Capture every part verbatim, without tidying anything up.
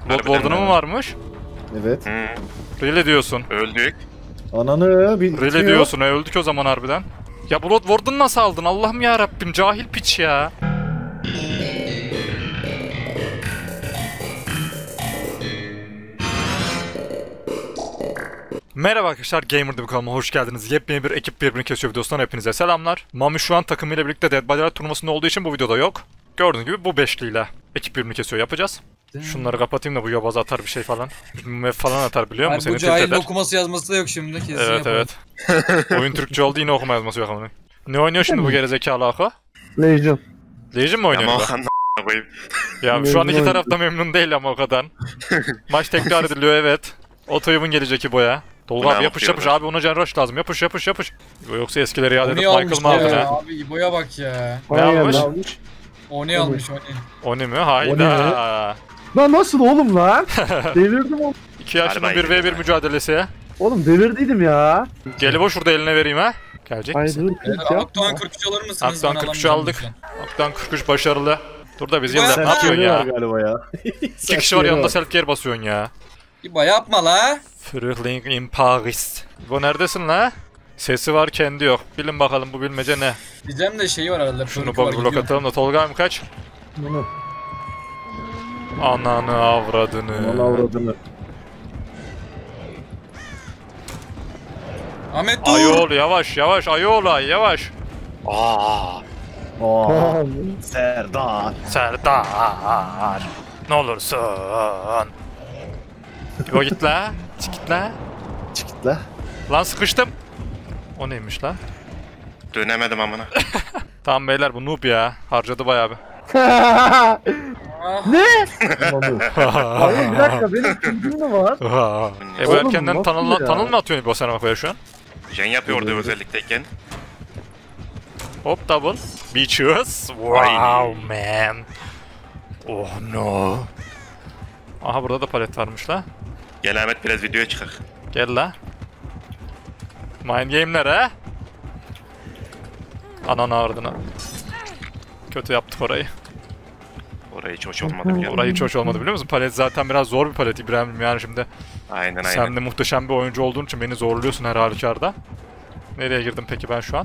Bloodborne'da mı varmış? Evet. Hmm. Really diyorsun. Öldük. Ananı bir Really diyorsun. Öldük o zaman harbiden. Ya Bloodborne'u nasıl aldın? Allah'ım ya Rabbim, cahil piç ya. Merhaba arkadaşlar, Gamer'da bir kanalıma hoş geldiniz. Yepyeni bir ekip birbirini kesiyor videosundan hepinize selamlar. Mami şu an takımıyla birlikte Dead by Daylight turnuvasında olduğu için bu videoda yok. Gördüğünüz gibi bu beşliyle ekip birbirini kesiyor yapacağız. Şunları kapatayım da bu yobaz atar bir şey falan. Mef falan atar biliyor musun? Bu cahil okuması yazması da yok şimdi. Kesin evet yapalım. evet. Oyun Türkçe oldu, yine okuma yazması yok ama. Ne oynuyor şimdi bu gerizekalı Ako? Legion. Legion mi oynuyor? Ya, ya şu an iki taraf da memnun değil ama o kadar. Maç tekrar ediliyor evet. Otoyumun gelecek İbo'ya. Tolga abi yapış yapış abi, ona can rush lazım, yapış yapış yapış. Yoksa eskileri yad edip Michael mı aldın ha? Abi İbo'ya bak ya. Ne almış? Oni almış Oni. Oni mi? Hayda. Lan nasıl oğlum lan? Delirdim oğlum. iki yaşının bir ve bir mücadelesi. Oğlum delirdiydim ya. Gelibo şurada eline vereyim ha. Gelecek misin? Akdoğan kırk üç alır mısınız? Akdoğan kırk üç aldık. Akdoğan kırk üç başarılı. Dur da biz yıllar ne yapıyorsun ya? Galiba ya. İki kişi var yanında, self care basıyorsun ya. İbo yapma la. Frühling in Paris. Bu neredesin la? Sesi var kendi yok. Bilin bakalım bu bilmece ne? Diyeceğim de şeyi var arada. Şunu bak blok atalım da Tolga abi kaç? Bunu. Ananı avradını. Ananı avradını. Ahmet dur. Ayol yavaş yavaş Ayola yavaş. Aa. Aa. Serdar. Serdar. Ne olursun. İbo git la. Çık git la. Çık git la. Lan sıkıştım. O neymiş lan? Dönemedim amına. Tamam beyler, bu noob ya. Harcadı bayağı bir. Ne? Hayır bir dakika, benim kimliğim mi var? E bu erkenden tanıl, ya? tanıl mı atıyorsun İbo sen ama şu an? Jen yapıyordu özellikteyken. Hop double. Beaches. Wow man. Oh no. Aha burada da palet varmış la. Gel Ahmet biraz videoya çıkak. Gel la. Mind game'ler ha. Ananı ardına. Kötü yaptık orayı. Orayı hiç hoş olmadı biliyor musun? Orayı hiç hoş olmadı biliyor musun? Palet zaten biraz zor bir palet İbrahim'im yani şimdi. Aynen aynen. Sen de muhteşem bir oyuncu olduğun için beni zorluyorsun her halükarda. Nereye girdim peki ben şu an?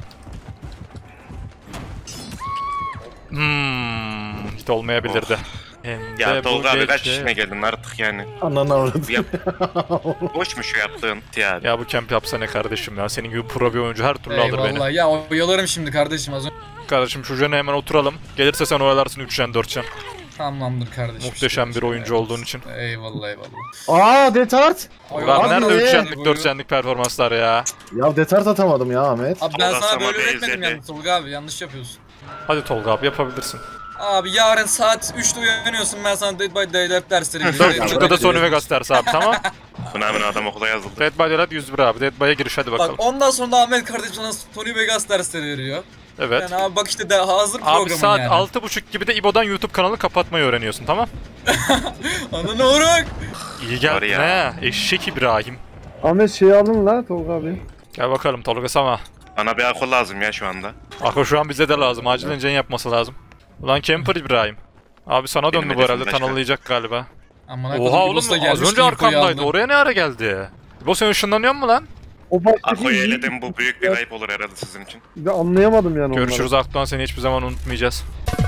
Hmm, hiç olmayabilirdi. Oh. Ya Tolga abi kaç yaşına geldin artık yani. Ananı avradını. Yap. Boş mu şu yaptığın ya? Ya bu camp yapsa ne kardeşim ya? Senin gibi pro bir oyuncu her türlü alır beni. Vallahi ya oyalarım şimdi kardeşim az önce. Kardeşim şu jene hemen oturalım. Gelirse sen oyalarsın üç jen dört jen. Tamamdır kardeşim. Muhteşem bir oyuncu olduğun için. Eyvallah eyvallah. Aa Detart. Ulan nerede ne? üç jenlik dört jenlik performanslar ya? Ya Detart atamadım ya Ahmet. Abi ben Tolga sana böyle sana öğretmedim benzedi. yalnız Tolga abi, yanlış yapıyorsun. Hadi Tolga abi yapabilirsin. Abi yarın saat üçte uyanıyorsun, ben sana Dead by Daylight dersleri dört vereceğim. buçukta da Sony Vegas dersi abi, tamam? Buna hemen adam okula yazıldı. Dead by Daylight yüz bir abi. Dead by'e giriş hadi Bak bakalım. ondan sonra da Ahmet kardeşim sana Tony Vegas dersleri veriyor. Evet. Yani abi bak işte de hazır Abi programın saat yani. altı buçuk gibi de İbo'dan YouTube kanalı kapatmayı öğreniyorsun, tamam? Ananı uğrak. İyi geldin ya. he. Eşek İbrahim. Ahmet şey aldın la Tolga abi. Gel bakalım Tolga sama. Bana bir akıl lazım ya şu anda. Ako şu an bize de lazım. Acilen Jen yapması lazım. Ulan Camper İbrahim. Abi sana döndü Benim bu herhalde. hedefim Tanınlayacak galiba. Aman Oha oğlum az önce arkamdaydı. Oraya ne ara geldi? İbo sen ışınlanıyor mu lan? O baştaki Ako'yu eledim, bu büyük bir ayıp olur herhalde sizin için. Ben anlayamadım yani onları. Görüşürüz Akdoğan, seni hiçbir zaman unutmayacağız.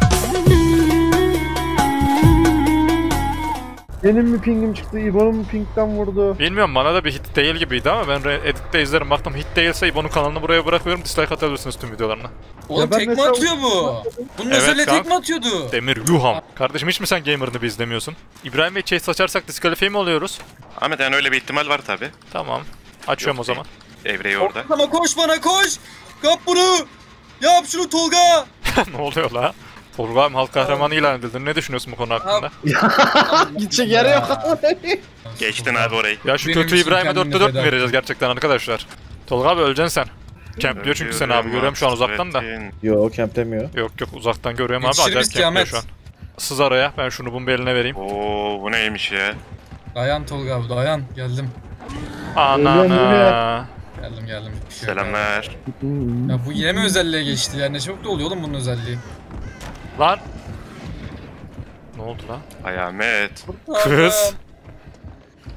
Benim mi pingim çıktı, İbo'nun mu pingden vurdu? Bilmiyorum, bana da bir hit değil gibiydi ama ben editte izlerim. Baktım hit değilse İbo'nun kanalını buraya bırakıyorum. Dislike atabilirsiniz tüm videolarına. Oğlum Ya ben tekme mesela- atıyor bu. Bunun Evet, özelliği kanka. tekme atıyordu. Demir Yuham. Kardeşim hiç mi sen gamer'ını bir izlemiyorsun? İbrahim Bey chase açarsak diskalifiye mi oluyoruz? Ahmet yani öyle bir ihtimal var tabi. Tamam. Açıyorum Yok, o zaman. Evreyi orada. Ama koş bana koş. Kap bunu. Yap şunu Tolga. Ne oluyor la? Tolga abi halk kahramanı ilan edildin. Ne düşünüyorsun bu konu hakkında? Gidecek yere yok. Geçtin abi orayı. Ya şu Benim kötü için İbrahim'e kendimi dörtte dört mü feda vereceğiz gerçekten arkadaşlar? Tolga abi öleceksin sen. Campliyor çünkü seni abi, görüyorum şu an uzaktan da. Yo camp demiyor. Yok yok uzaktan görüyorum abi, Yetişir acayip biz campliyor kıyamet. şu an. Sız araya, ben şunu bunun beline vereyim. Oo bu neymiş ya? Dayan Tolga abi dayan. Geldim. Anana. Geldim geldim. Bir şey yok abi. Selamlar. Ya bu yine mi özelliğe geçti ya? Ne çabuk da oluyor oğlum bunun özelliği. Lan. Ne oldu lan? Ay Ahmet. Kız.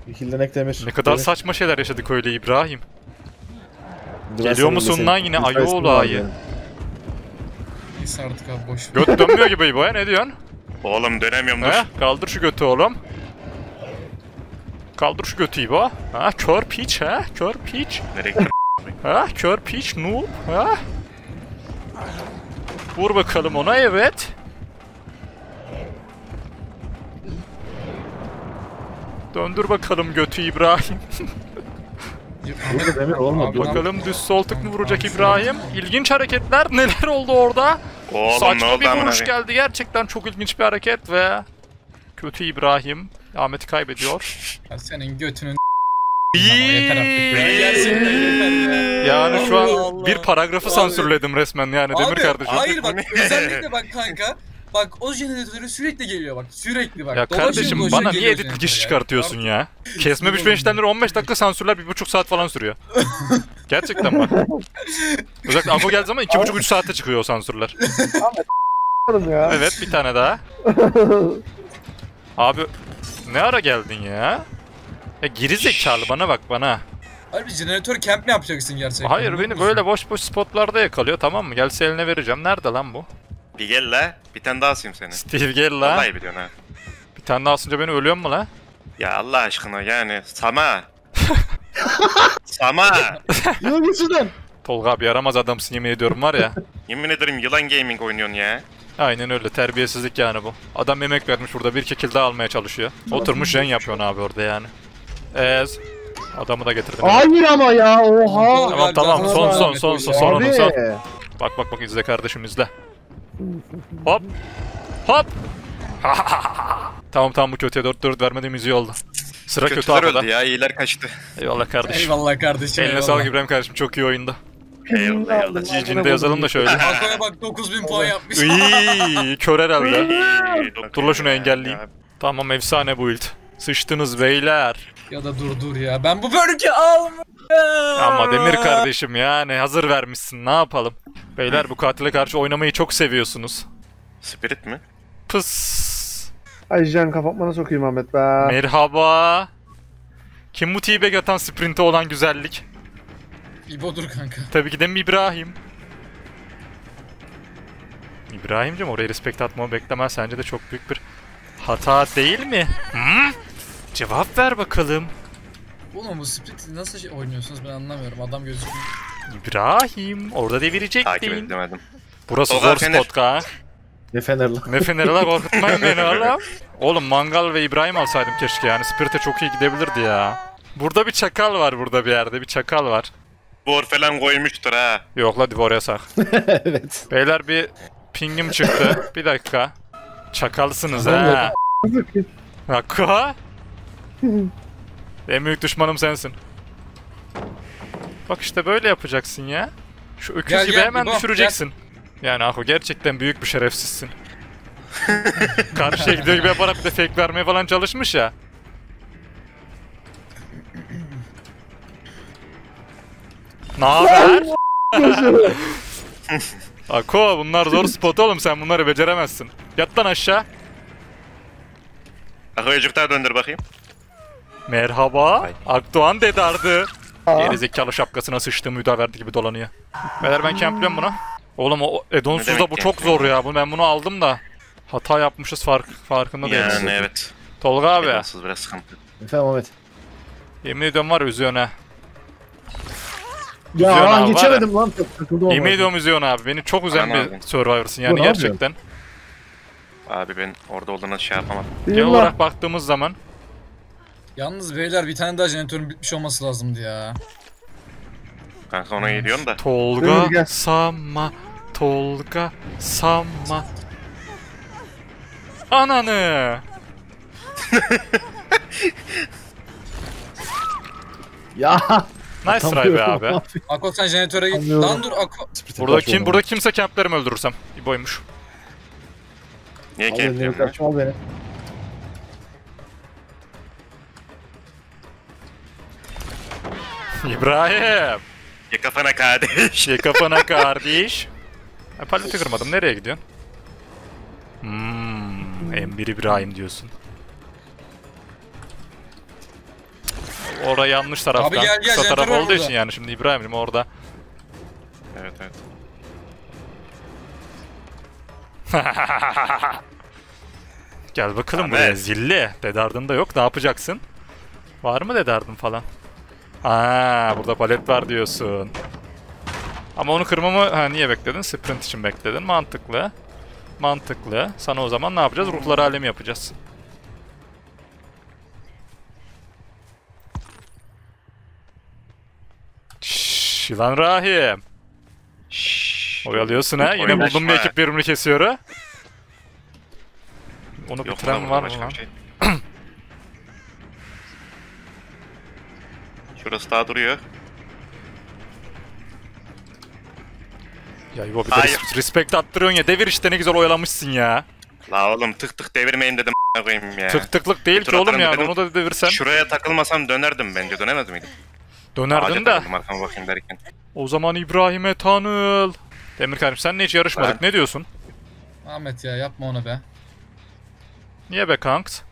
İkildenek demir. Ne kadar Demir. saçma şeyler yaşadık öyle İbrahim. Ben Geliyor senin musun de lan senin- yine bir ayı sayısın oğlu var ayı? yani. Neyse artık abi boş. Göt dönmüyor gibi İbo ya, ne diyorsun? Oğlum dönemiyorum dur. He? Kaldır şu götü oğlum. Kaldır şu götü İbo. Ha, kör piç ha, kör piç. Nereye gittim? Ha, kör piç noob ha. Vur bakalım ona, evet. Döndür bakalım götü İbrahim. Burada demir olmadı. Dur. Bakalım düz sol tık mı vuracak İbrahim? İlginç hareketler, neler oldu orada? Oğlum ne Saçma oldu bir amına vuruş koyayım? geldi, gerçekten çok ilginç bir hareket ve kötü İbrahim Ahmet'i kaybediyor. Ya senin götünün İyi. yeter artık ya. Gerçekten yeter ya. Yani şu an Allah Allah. bir paragrafı Abi. sansürledim resmen yani Demir Abi, kardeşim. hayır bak özellikle bak kanka. Bak o jeneratörü sürekli geliyor bak sürekli bak. Ya Dolaşıyor, kardeşim dolaşıyor, bana niye geliyor edit jeneratör dikiş ya. çıkartıyorsun ya? Kesme biçme işlemleri on beş dakika, sansürler bir buçuk saat falan sürüyor. Gerçekten bak. Özellikle Ako geldiği zaman iki buçuk üç saatte çıkıyor o sansürler. ya. Evet, bir tane daha. Abi ne ara geldin ya? Ya geri zekalı, bana bak bana. Harbi jeneratör camp mi yapacaksın gerçekten? Hayır, Ne beni diyorsun? böyle boş boş spotlarda yakalıyor, tamam mı? Gelse eline vereceğim. Nerede lan bu? Bir gel la. Bir tane daha asayım seni. Steve gel la. Vallahi biliyorsun ha. Bir tane daha asınca beni ölüyor mu la? Ya Allah aşkına yani. Sama. Sama. Yürü git şuradan. Tolga abi yaramaz adamsın, yemin ediyorum var ya. Yemin ederim yılan gaming oynuyorsun ya. Aynen öyle, terbiyesizlik yani bu. Adam emek vermiş burada, bir kill daha almaya çalışıyor. Oturmuş jen yapıyorsun abi orada yani. Ez. Adamı da getirdim. Hayır ama ya oha. Tamam tamam, son son son son son Abi. son son. Bak bak bak, izle kardeşim, izle. Hop. Hop. Tamam tamam, bu kötüye dört dört vermediğim iyi oldu. Sıra kötü Kötüler abi da. öldü ya. İyiler kaçtı. Eyvallah kardeşim. Eyvallah kardeşim. Eline eyvallah. sağlık İbrahim kardeşim, çok iyi oyunda. Eyvallah eyvallah. G G'ni de yazalım da şöyle. Ako'ya bak dokuz bin puan yapmış. İyi, kör herhalde. Dur la şunu Ya, engelleyeyim. ya. Tamam, efsane build. Sıçtınız beyler. Ya da dur dur ya. Ben bu bölge almıyorum. Ama Demir kardeşim yani hazır vermişsin, ne yapalım. Beyler, bu katile karşı oynamayı çok seviyorsunuz. Spirit mi? Pıs. Ay can kapatmana sokayım Ahmet be. Merhaba. Kim bu T-Bag atan sprinte olan güzellik? İbo'dur kanka. Tabii ki de İbrahim. İbrahim'cim, oraya respekt atmamı beklemez, sence de çok büyük bir hata değil mi? Hı? Cevap ver bakalım. Oğlum bu split nasıl şey oynuyorsunuz ben anlamıyorum. Adam gözüküyor. İbrahim, orada Takip devirecektin. edemedim. Burası Tolga zor Fener. spot ha. Ne fener lan. Ne fenerler, korkutmayın beni oğlum. Oğlum Mangal ve İbrahim alsaydım keşke yani. Spirit'e çok iyi gidebilirdi ya. Burada bir çakal var, burada bir yerde bir çakal var. Bor falan koymuştur ha. Yok la, Divor yasak. Evet. Beyler bir pingim çıktı. Bir dakika. Çakalsınız ha. Hakka. En büyük düşmanım sensin. Bak işte böyle yapacaksın ya. Şu öküz Gel, gibi gel, hemen İbo, düşüreceksin. Yani Ako gerçekten büyük bir şerefsizsin. Karşıya gidiyor gibi yaparak bir de fake vermeye falan çalışmış ya. Naber? Ako, bunlar zor spot oğlum, sen bunları beceremezsin. Yat lan aşağı. Akıyıcıklar döndür bakayım. Merhaba. Ay. Akdoğan dedardı. Gerizekalı şapkasına sıçtığı müdaverdi gibi dolanıyor. Beyler ben campliyorum bunu. Oğlum o Edonsuz Ne da demek bu çok campliyorum? zor ya. Bu ben bunu aldım da. Hata yapmışız, fark farkında değiliz. Yani evet. Tolga abi. Edonsuz biraz sıkıntı. Efendim Ahmet. Yemin ediyorum var ya, üzüyorsun ha. Ya Üzüyorsun lan abi, geçemedim lan. Takıldım Yemin ama. ediyorum üzüyorsun abi. Beni çok üzen Aman bir abi. Survivor'sın Bu yani ne gerçekten. Abi ben orada olduğuna şey yapamadım. Genel Yıllar. olarak baktığımız zaman Yalnız beyler bir tane daha jeneratörün bitmiş olması lazımdı ya. Kanka ona gidiyorsun da. Tolga Demir gel. Samma, Tolga Samma. Ananı. Ya. Nice try be abi. Ako sen jeneratöre git. Anlıyorum. Lan dur Ako. Burada kim burada kimse camplerimi öldürürsem. İboymuş. Niye Al beni, keyifliyim lan? kaçma al beni. İbrahim. Ye kafana kardeş. Şey kafana kardeş. Ha, paleti kırmadım. Nereye gidiyorsun? Hmm, M bir İbrahim diyorsun. oraya yanlış taraftan. Abi gel, gel, Kısa Jennifer taraf var olduğu burada. için yani şimdi İbrahim'im orada. Evet evet. Gel bakalım Ahmet. buraya zilli. Dedardın da yok. Ne yapacaksın? Var mı dedardın falan? Aa, burada palet var diyorsun. Ama onu kırmamı ha, niye bekledin? Sprint için bekledin. Mantıklı. Mantıklı. Sana o zaman ne yapacağız? Ruhlar alemi yapacağız. Şşş, yılan rahim. Şşş. Oyalıyorsun ha. Yine Oynaşma. buldum bir ekip birbirini kesiyor ha. Onu Yok bitiren lan, var başka mı lan? bir şey. Şurası daha duruyor. Ya İbo bir de Hayır. res- respect attırıyorsun ya. Devir işte ne güzel oyalamışsın ya. La oğlum tık tık devirmeyin dedim a**ına koyayım ya. Tık tıklık değil Bir ki tur oğlum atarım yani. dedim. Onu da devirsen. Şuraya takılmasam dönerdim bence, dönemez miydim? Dönerdin Ağaca de. takıldım arkama bakayım derken. O zaman İbrahim'e tanıl. Demir kardeşim seninle hiç yarışmadık. Ben- Ne diyorsun? Ahmet ya yapma onu be. Niye be kanks?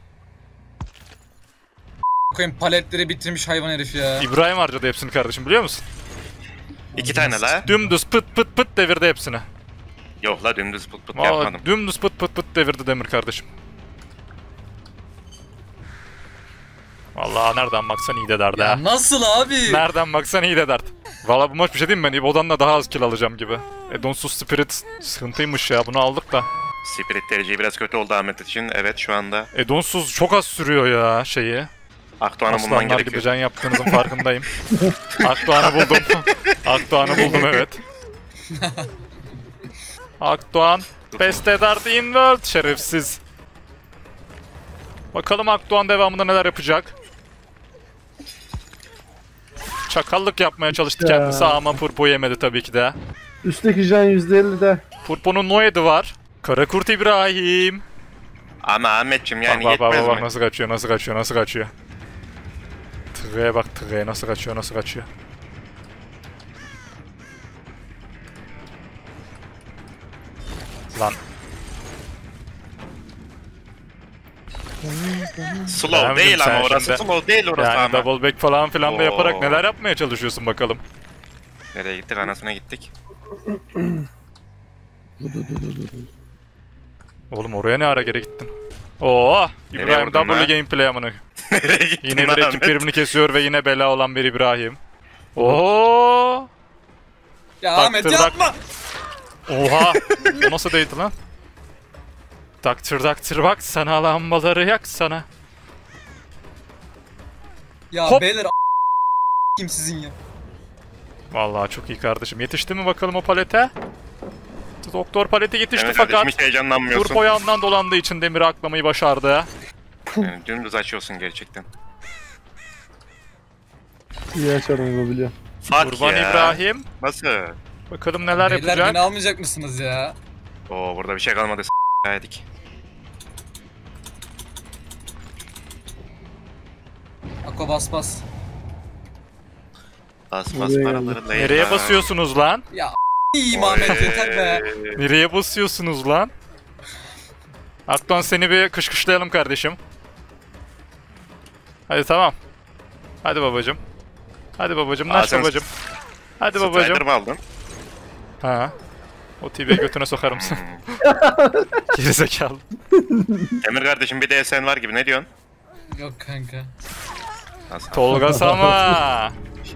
Koyayım paletleri bitirmiş hayvan herif ya. İbrahim harcadı hepsini kardeşim biliyor musun? İki tane la. Dümdüz pıt pıt pıt devirdi hepsini. Yok la dümdüz pıt pıt Vallahi yapmadım. dümdüz pıt pıt pıt devirdi Demir kardeşim. Vallahi nereden baksan iyi de derdi ha. Ya nasıl abi? Nereden baksan iyi de dert. Valla bu maç bir şey diyeyim mi? Ben İbo'dan da daha az kill alacağım gibi. E Donsuz Spirit sıkıntıymış ya, bunu aldık da. Spirit dereceyi biraz kötü oldu Ahmet için. Evet şu anda E Donsuz çok az sürüyor ya şeyi. Akdoğan'ı bulman Aslanlar gibi gerekiyor. can yaptığınızın farkındayım. Akdoğan'ı buldum. Akdoğan'ı buldum evet. Akdoğan best eder the world şerefsiz. Bakalım Akdoğan devamında neler yapacak. Çakallık yapmaya çalıştı Ya. kendisi ama Purpo yemedi tabii ki de. Üstteki can yüzde elli de. Purpo'nun Noed'i var. Karakurt İbrahim. Ama Ahmetciğim yani Bak bak bak yetmez bak mi? nasıl kaçıyor, nasıl kaçıyor, nasıl kaçıyor. Tığeye bak, tığeye nasıl kaçıyor, nasıl kaçıyor. Lan Slow Beğendim değil sen ama orası şimdi. slow değil orası yani ama. double back falan filan da yaparak Oo. neler yapmaya çalışıyorsun bakalım. Nereye gittik, anasına gittik. Oğlum oraya ne ara geri gittin? Oo, Nereye İbrahim vurdun double lan? gameplay amına. Nereye gittin Yine bir lan ekip Ahmet? birbirini kesiyor ve yine bela olan bir İbrahim. Oo! Ya Bak, Ahmet tırnak- yapma. Oha! O nasıl değdi lan? Daktır daktır bak sana lambaları yak sana. Ya Hop. beyler a- kim sizin ya? Vallahi çok iyi kardeşim. Yetişti mi bakalım o palete? Doktor palete yetişti Evet fakat kardeşim hiç heyecanlanmıyorsun. Turbo yandan dolandığı için Demir'i aklamayı başardı. Yani dümdüz açıyorsun gerçekten. İyi açarım bu biliyor. Fuck Kurban ya. İbrahim. Nasıl? Bakalım neler Beyler yapacak. beni almayacak mısınız ya? Oo burada bir şey kalmadı s*** yedik. Ee, Ako bas bas. Bas bas Nereye paraları Leyla. Nereye basıyorsunuz lan? Ya iyiyim Ahmet yeter be. Nereye basıyorsunuz lan? Akton seni bir kışkışlayalım kardeşim. Hadi tamam. Hadi babacım. Hadi babacım, Aa, naş sen babacım. Hadi Strider babacım. mı aldın? Ha. O T V'ye götüne sokarım sen. Gerizekalı. Emir kardeşim bir de sen var gibi, ne diyorsun? Yok kanka. Nasıl? Tolga Sama.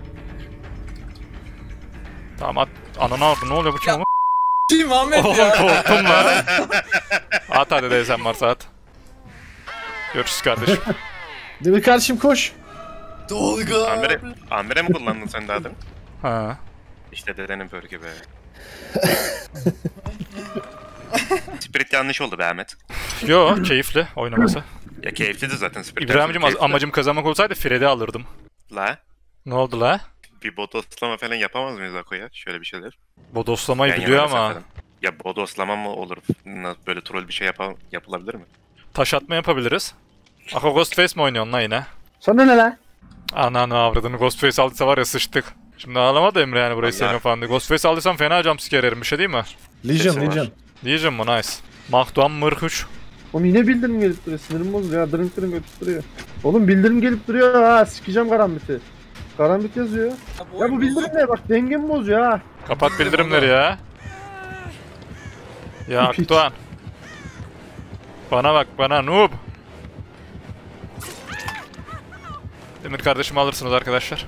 Tamam at. Ananı aldı, ne oluyor bu kim? Kim Ahmet Oğlum ya? korktum lan. At hadi de sen varsa at. Görüşürüz kardeşim. Demir kardeşim koş. Tolga. Amire, Amire mi kullandın sen daha demin? Ha. İşte dedenin pörkü be. Spirit yanlış oldu be Ahmet. Yo, keyifli oynaması. Ya keyifliydi zaten Spirit. İbrahim'cim keyifli. amacım kazanmak olsaydı Fred'i alırdım. La Ne oldu la? bir bodoslama falan yapamaz mıyız Ako'ya? Şöyle bir şeyler. Bodoslamayı Yan biliyor yana ama. mesela. Ya bodoslama mı olur? Na- Böyle troll bir şey yapa yapılabilir mi? Taş atma yapabiliriz. Ako Ghostface mi oynuyorsun lan yine? Sana ne lan? Ananı avradını Ghostface aldıysa var ya sıçtık. Şimdi ağlama da Emre yani burayı Allah. sevmiyor falan diye. Ghostface aldıysam fena jumpscare yerim, bir şey değil mi? Legion Sesi var. Legion. Diyeceğim mi? Nice. Mahduan Mırhuç. Oğlum yine bildirim gelip duruyor. Sinirim bozuyor ya. Dırın dırın gelip duruyor. Oğlum bildirim gelip duruyor ha. Sikeceğim karambiti. Karambit yazıyor. Abi, Ya oyun bu bildirim bozuk. ne? Bak dengemi bozuyor ha. Kapat bildirimleri ya. Ya Piç. Akdoğan. Bana bak bana noob. Demir kardeşimi alırsınız arkadaşlar.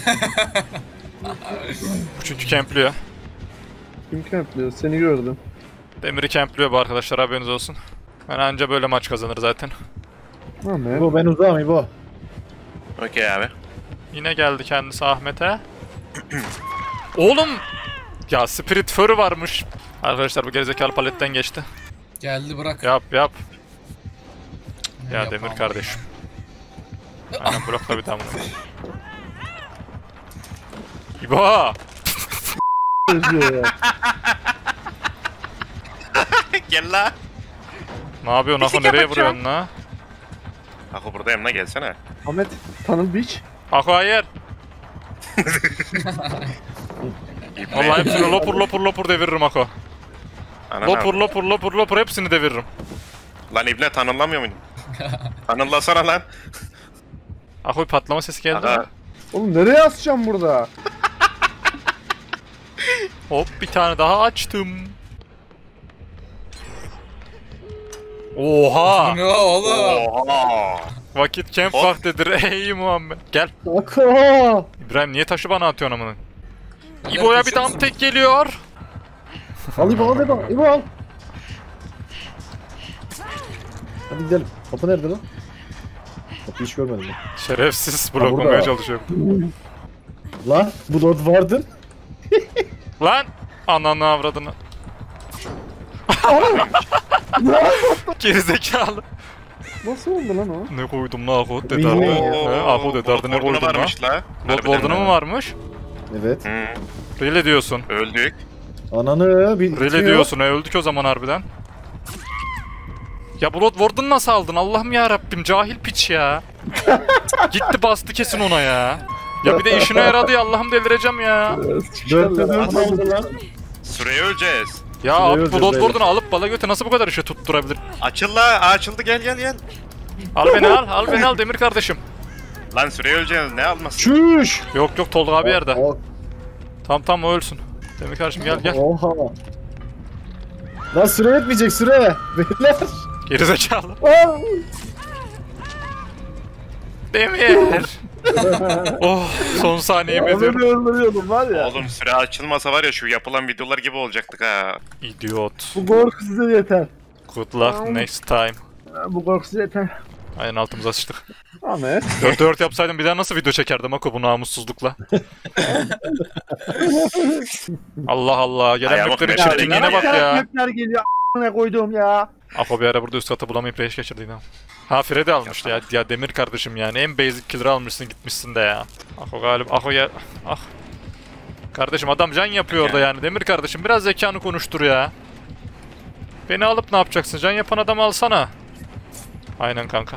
Bu çünkü campliyor. Kim kempliyor? Seni gördüm. Demir'i campliyor bu arkadaşlar, haberiniz olsun. Ben anca böyle maç kazanır zaten. Tamam İbo ben uzağım İbo. Okey abi. Yine geldi kendisi Ahmet'e. Oğlum! Ya Spirit Fur'u varmış. Arkadaşlar bu gerizekalı paletten geçti. Geldi bırak. Yap yap. Ne Ya yapalım? Demir kardeşim. Aynen blokla bir damla. İbo! Yazıyor ya. Gel la. Ne yapıyorsun Ako, nereye vuruyorsun la? Ako buradayım la, gelsene. Ahmet Tunnel Beach. Ako hayır. Vallahi hepsini lopur lopur lopur deviririm Ako. Ananı Lopur lopur lopur lopur hepsini deviririm. Lan ibne tanımlamıyor muydun? Tanımlasana lan. Ako bir patlama sesi geldi mi? Aga, Oğlum nereye asacağım burada? Hop bir tane daha açtım. Oha! Ne oğlum? oha. Vakit camp Hop. vaktidir ey Muhammed. Gel. Ako. İbrahim niye taşı bana atıyorsun amına? Neler İbo'ya bir taşıyor dam musun? tek geliyor. Al İbo al İbo. İbo al. Hadi gidelim. Kapı nerede lan? Kapıyı hiç görmedim ben. Şerefsiz burada. bloklamaya çalışıyor. Lan bu Lord Warden. Lan! Ananı avradını. Gerizekalı. Nasıl oldu lan o? Ne koydum la Ako dedardı. Bilmiyorum. He Ako dedardı ne Lord koydum la? varmış la. Lord Warden'ı mı varmış? Evet. Hı, Rele diyorsun. öldük. Ananı bir Rele diyorsun e öldük o zaman harbiden. Ya bu Lord Warden'ı nasıl aldın Allah'ım ya Rabbim, cahil piç ya. Gitti bastı kesin ona ya. Ya bir de işine yaradı ya, Allah'ım delireceğim ya. Dörtte dört oldu lan. Süreye öleceğiz. Ya Şuraya abi bu öleceğiz Lord beyler. Warden'ı alıp bala göte nasıl bu kadar işe tutturabilir? Açıl la, açıldı, gel gel gel. Al beni al, al beni al Demir kardeşim. Lan süreye öleceğiz, ne almasın? Çüş. Yok yok Tolga abi yerde. O- Tamam tamam o ölsün. Demir kardeşim gel gel. Oha. Lan süre yetmeyecek süre. Beyler. Gerizekalı. Aa! Demir. Oh son saniyemi Ahmet'i ediyorum. öldürüyordum var ya. Oğlum süre açılmasa var ya şu yapılan videolar gibi olacaktık ha. İdiot. Bu korku size yeter. Good luck next time. Ha, Bu korku size yeter. Aynen altımıza sıçtık. Ahmet. dört dört yapsaydım bir daha nasıl video çekerdim Ako bu namussuzlukla. Allah Allah. Gelen Ayağıma maplerin kayar. çirkinliğine bak ya. Mapler geliyor a**ına koyduğum ya. Ako bir ara burada üst katı bulamayıp reş geçirdi yine. Ha Freddy almıştı ya. Ya Demir kardeşim yani en basic killer almışsın gitmişsin de ya. Ako galip. Ako ya. Ah. Kardeşim adam can yapıyor orada yani. Demir kardeşim biraz zekanı konuştur ya. Beni alıp ne yapacaksın? Can yapan adamı alsana. Aynen kanka.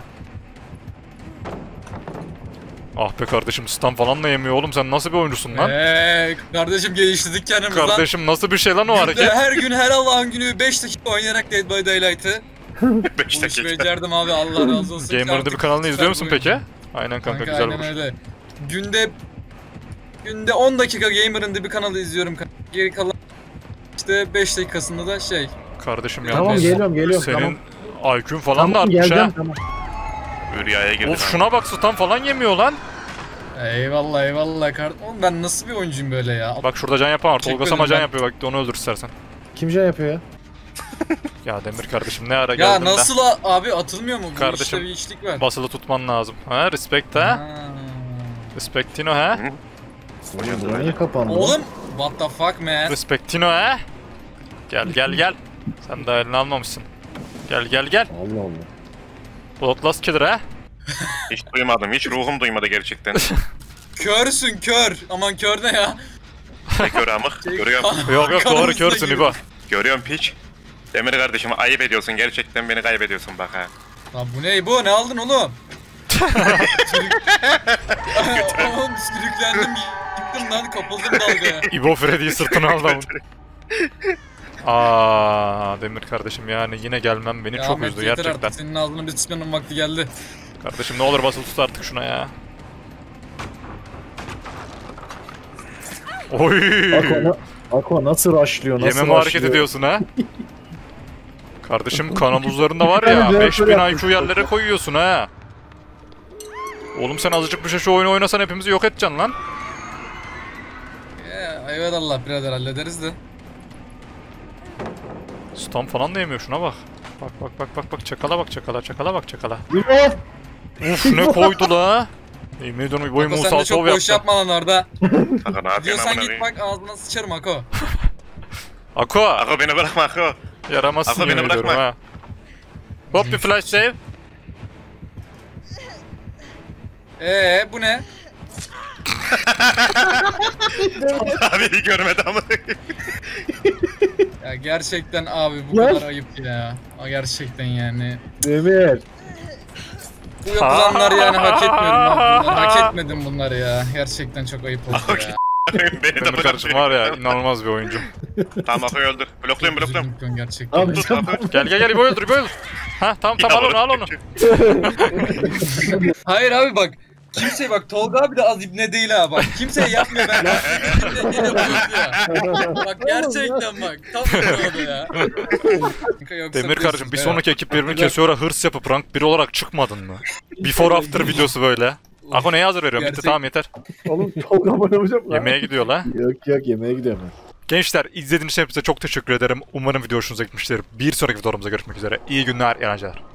Ah be kardeşim stun falan da yemiyor oğlum, sen nasıl bir oyuncusun lan? Eee kardeşim geliştirdik kendimizi lan. Kardeşim nasıl bir şey lan o Günde hareket? her gün her Allah'ın günü beş dakika oynayarak Dead by Daylight'ı. beş Bu işi dakika. becerdim abi, Allah razı olsun. Gamer'ın Artık bir kanalını izliyor musun süper bir peki? Aynen kanka, Kanka güzel aynen vuruş. öyle. Günde günde on dakika Gamer'ın bir kanalı izliyorum. Geri kalan işte beş dakikasında da şey. Kardeşim Tamam yalnız geliyorum geliyorum. senin Tamam. I Q'un falan da Tamam artmış geleceğim ha. tamam. Rüyaya girdi. Of şuna bak, stun falan yemiyor lan. Eyvallah eyvallah kardeşim. Oğlum ben nasıl bir oyuncuyum böyle ya? Bak şurada can yapan var. Çekmedim Tolga Sama can ben. yapıyor, bak onu öldür istersen. Kim şey yapıyor ya? Ya Demir kardeşim ne ara Ya geldin nasıl a- abi atılmıyor mu? Bu Kardeşim, işte bir içlik var. de. Basılı tutman lazım. Ha respect ha. Ha. Respectino ha. Oğlum bura niye kapandı? lan? Oğlum what the fuck man? Respectino ha. Gel gel gel. Sen daha elini almamışsın. Gel gel gel. Allah Allah. Bloodlust killer ha. Hiç duymadım, hiç ruhum duymadı gerçekten. Körsün kör. Aman kör ne ya? Ne kör amık, görüyorum. Yok yok doğru Kanımızda körsün gibi. İbo. Görüyorum piç. Demir kardeşim ayıp ediyorsun, gerçekten beni kaybediyorsun bak ha. Lan bu ne bu? Ne aldın oğlum? Oğlum sürüklendim. Çıktım lan, kapıldım dalgaya. İbo Freddy'yi sırtına aldı ama. Aa Demir kardeşim yani yine gelmem beni Ya çok Ahmet, üzdü yeter gerçekten. Artık. Senin ağzını bir sıçmanın vakti geldi. Kardeşim ne olur basılı tut artık şuna ya. Oy. Aqua, na- Aqua nasıl rushlıyor? Nasıl Yeme mi hareket rushlıyor? ediyorsun ha? Kardeşim kanal buzlarında var ya Yani beş bin böyle I Q yerlere koyuyorsun ha. Oğlum sen azıcık bir şey şu oyunu oynasan hepimizi yok edeceksin lan. Ya evet Allah birader hallederiz de. Stun falan da yemiyor şuna bak. Bak bak bak bak bak çakala bak çakala çakala bak çakala. Yürü. Uf ne koydu la. Yemin ediyorum bir boy Ako sen Musa de çok Sov boş yaptı. yapma lan orada. Aga ne yapıyorsun Diyorsan amına git koyayım? bak ağzına sıçarım Ako. Ako Ako beni bırakma Ako. yaramazsın Ako, beni yemin ediyorum bırakma. ha. Hop bir flash save. Eee bu ne? Abi görmedi ama. Ya gerçekten abi bu Ya. kadar ayıp ya. Aa, gerçekten yani. Demir. Bu yapılanlar yani hak etmiyorum abi bunları. Hak etmedim bunları ya. Gerçekten çok ayıp oldu ya. Beni de Demir kardeşim bırakma. var ya inanılmaz bir oyuncu. Tamam Ako'yu öldür. Bloklayın bloklayın. Üzüldüm gerçekten. Abi Tut sen Ako. Gel gel gel İbo'yu öldür İbo'yu öldür. Ha tamam tamam al onu al onu. Hayır abi bak. Kimse bak Tolga abi de az ibne değil ha bak. Kimse yapmıyor ben. Kimse geliyor ya. Bak gerçekten bak. Tam oldu ya. Yoksa Demir kardeşim bir biliyorsun, sonraki ekip birbirini kesiyor hırs yapıp rank bir olarak çıkmadın mı? Before after videosu böyle. Ako neye hazır veriyorum? Bitti Gerçek- tamam yeter. Oğlum Tolga abone olacak mı? Yemeğe gidiyor la. Yok yok yemeğe gidiyorum ben. Gençler izlediğiniz için hepinize çok teşekkür ederim. Umarım video hoşunuza gitmiştir. Bir sonraki videomuzda görüşmek üzere. İyi günler, eğlenceler.